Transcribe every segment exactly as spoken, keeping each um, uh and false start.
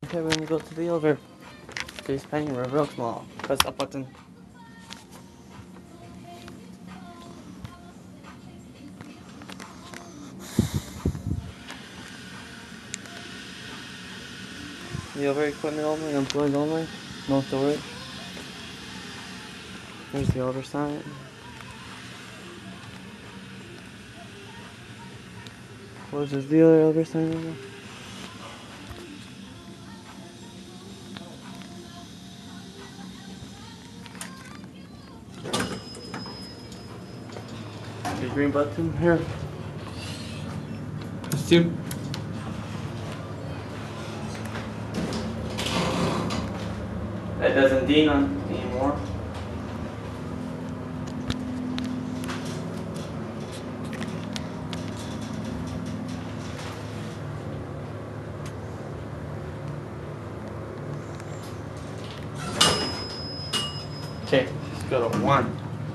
Okay, we're gonna go to the elevator. JCPenney, River Oaks Mall. Press that button. The elevator equipment only, employees only, no storage. There's the elevator sign. Where's this the other elevator sign? The green button here. Press two. That doesn't ding on anymore. Okay, let's go to one.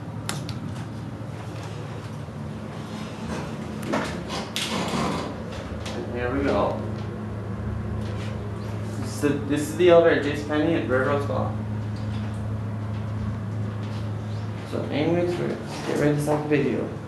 And here we go. This is the, this is the elevator at JCPenney and River Oaks Mall. So anyways, we're gonna get ready to start the video.